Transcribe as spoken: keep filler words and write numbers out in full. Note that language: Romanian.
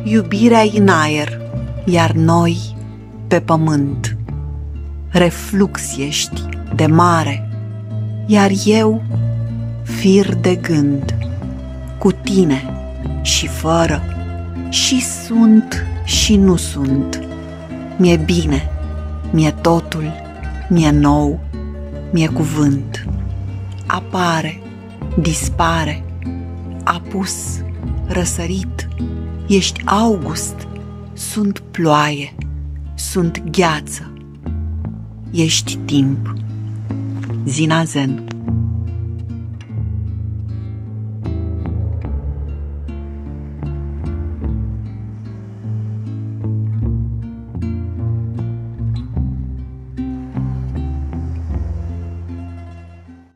Iubirea-i în aer, iar noi pe pământ. Reflux ești de mare, iar eu fir de gând. Cu tine și fără, și sunt și nu sunt. Mi-e bine, mi-e totul, mi-e nou, mi-e cuvânt. Apare, dispare, apus, răsărit, ești august, sunt ploaie, sunt gheață, ești timp. Zina Zen.